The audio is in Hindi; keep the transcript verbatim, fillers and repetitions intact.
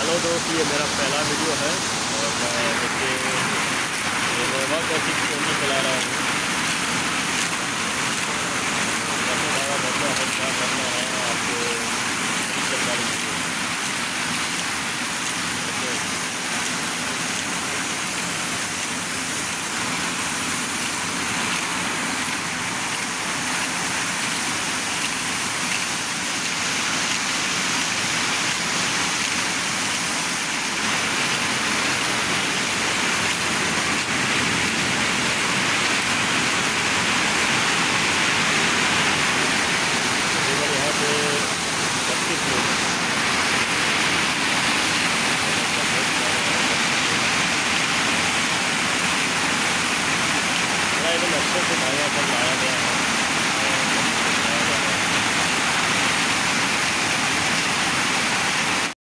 हेलो दोस्त, ये मेरा पहला वीडियो है और मैं देखिए इनोवा कैसी स्कूटी चला रहा हूँ। कैसे ज़्यादा बढ़ता है, क्या करना है, आपको पूरी जानकारी